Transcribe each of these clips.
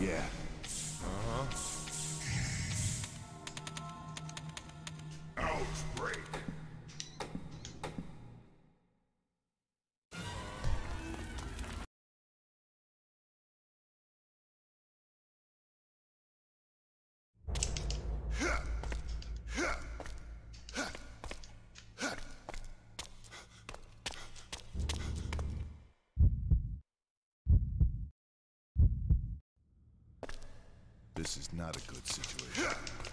Yeah. Outbreak. This is not a good situation.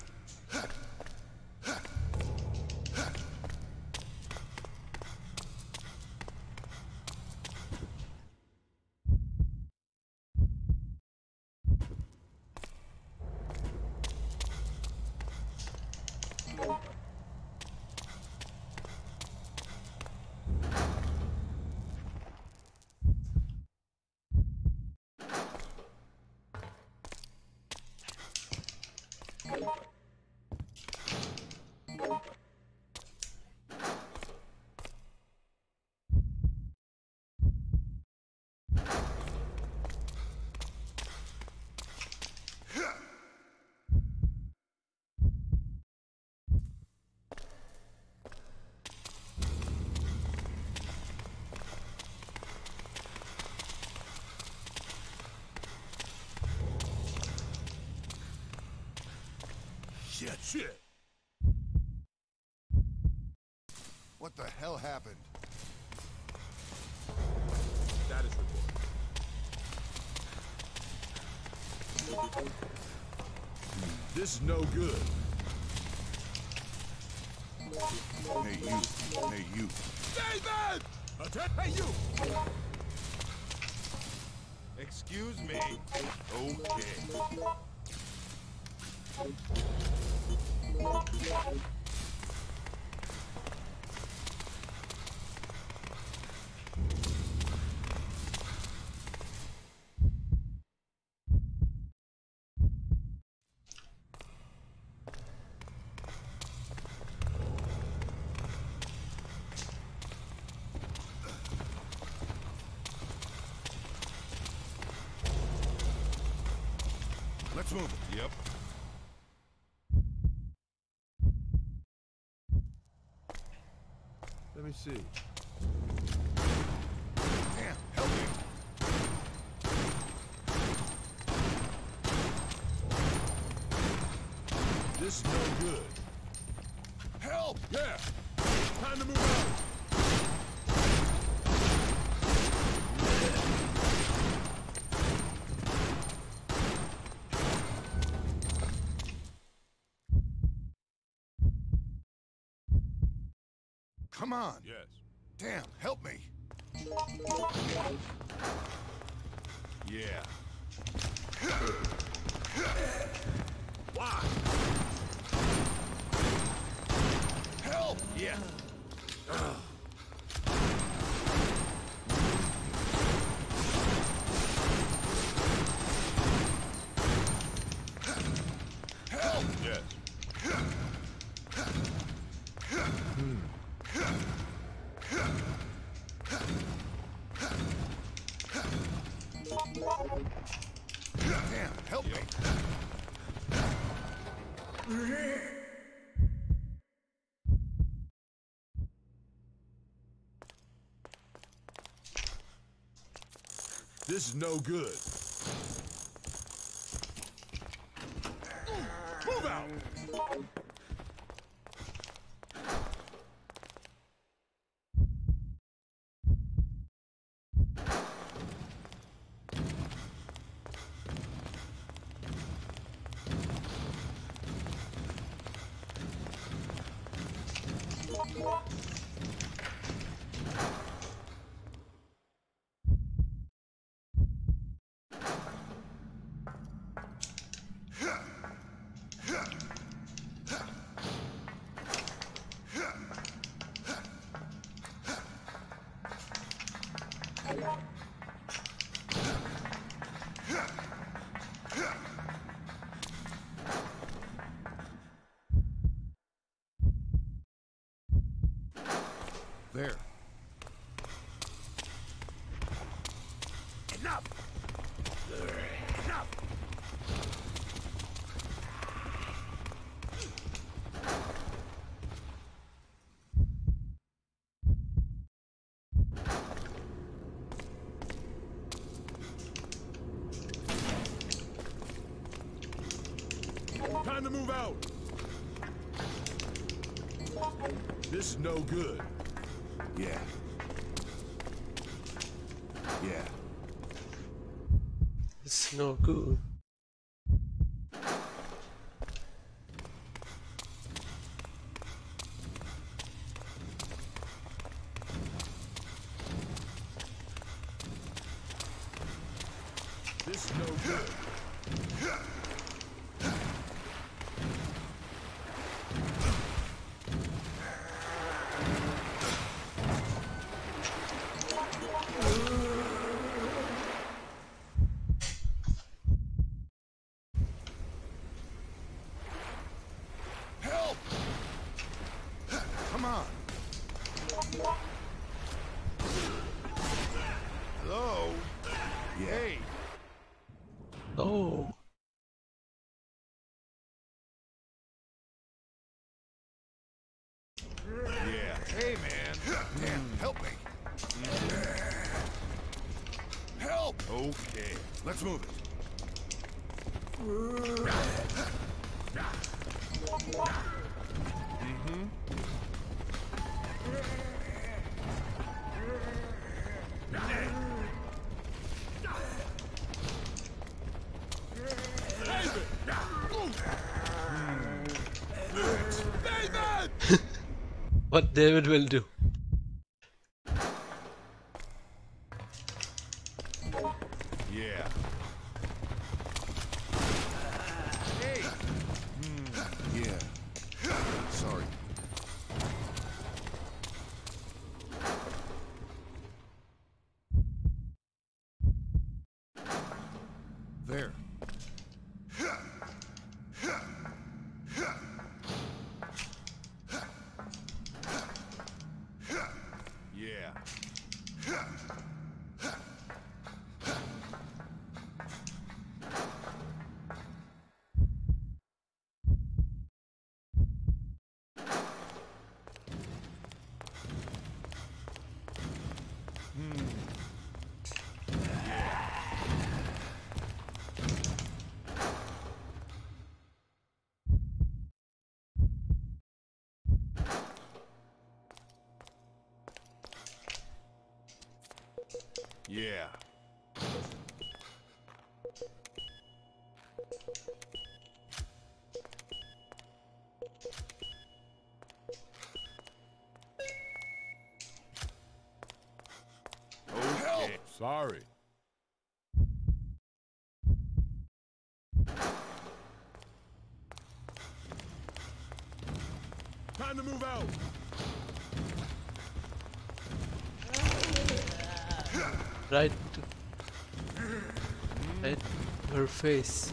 Shit. What the hell happened? Status report. This is no good. Hey, you. Hey, you. David! Hey, you! Excuse me. Okay. Let's move it. Yep. Let me see. Damn, help me. This is no good. Help! Yeah! Time to move out! Come on. Yes. Damn, help me. Yeah. Why? Help! Yeah. Help! Yes. Damn, help me. This is no good. Move out! move out. This is no good. Yeah. Yeah. It's no good. This is no good. Help! Come on. Hello? Hey. Oh, Yeah. Hey, man. Damn, help me. Help! Okay, let's move it. David! what David will do. Yeah. Hey! Yeah. Sorry. There. Yeah. Yeah. Okay. Sorry. Time to move out. Right to her face.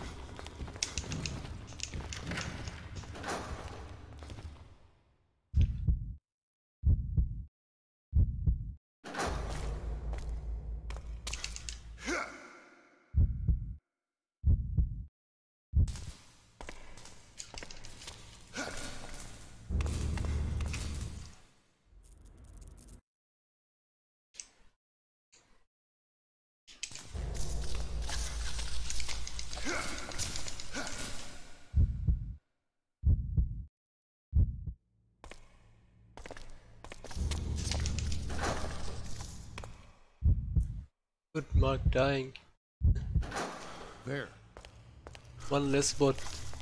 Good Mark dying. There. One less bot.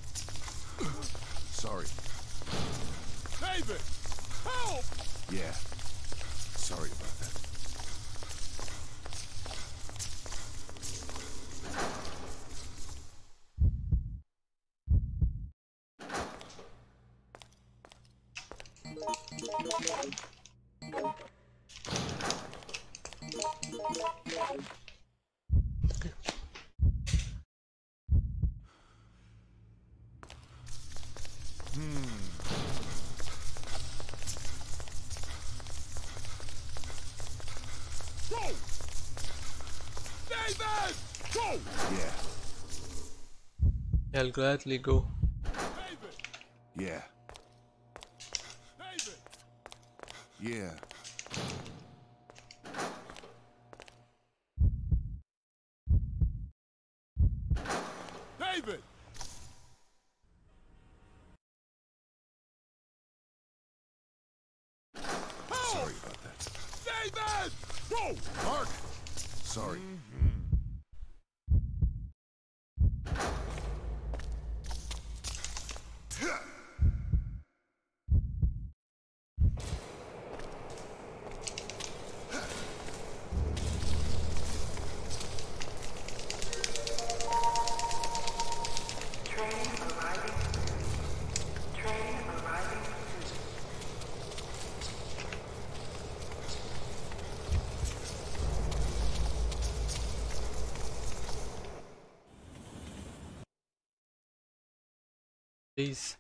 Sorry. David! Help! Yeah. Sorry about that. Go! David! Go! Yeah. I'll gladly go. David! Yeah. David! Yeah. David! Go! Mark! Sorry. Please.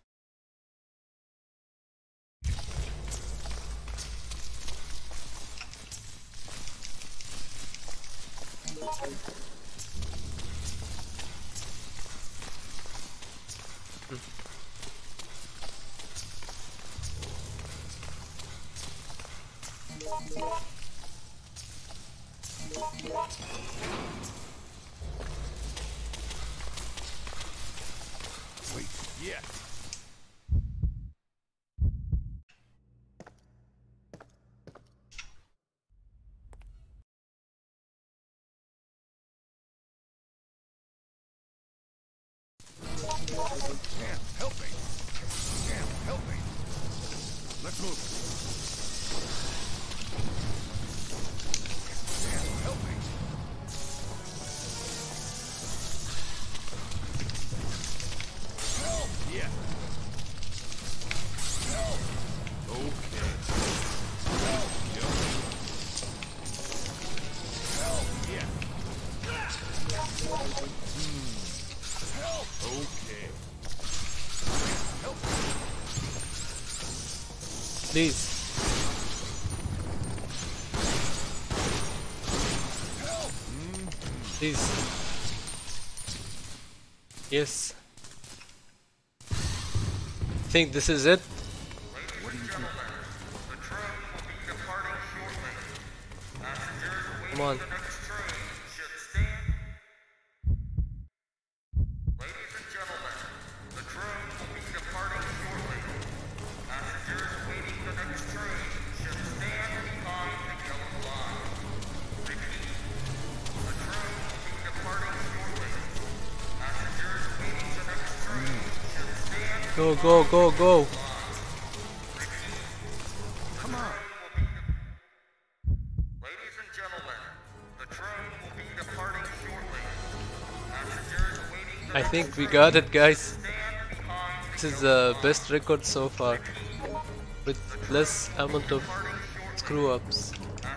Wait. Yeah. Damn, help me. Damn, help me. Let's move. Damn, help me. Help! Yeah. Help! Okay. Help! Yo. Help! Yeah. Help! Okay. Help! Please. Help! Please. Yes. Think this is it? What do you think? Come on. Go, go, go, go. Come on. Ladies and gentlemen, the train will be departing shortly. Passengers awaiting the I think we got it, guys. This is the best record so far, with less amount of screw ups,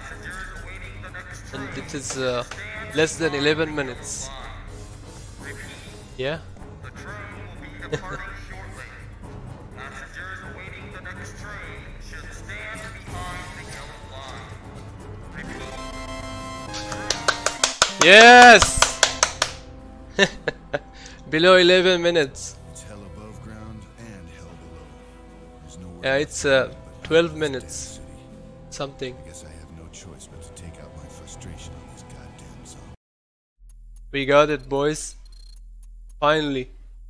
and it is less than 11 minutes. Yeah. The train will be departing shortly. Passengers awaiting the next train should stand behind the yellow line. Repeat. Yes. Below 11 minutes. It's hell above ground and hell below. There's nowhere Yeah, else it's to go but 12 to minutes. stay in the city. Something. I guess I have no choice but to take out my frustration on these goddamn zombies. We got it, boys. Finally.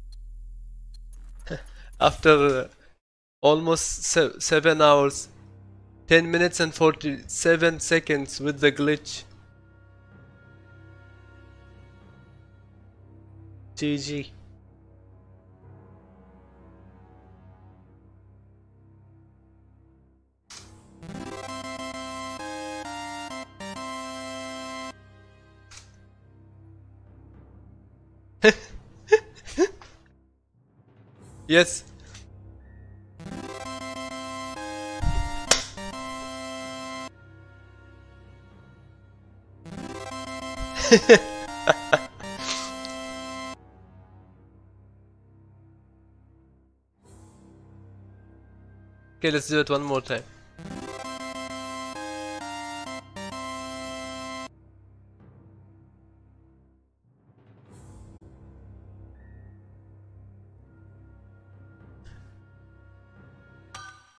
After almost 7 hours, 10 minutes and 47 seconds with the glitch. GG. Yes. Okay, let's do it one more time.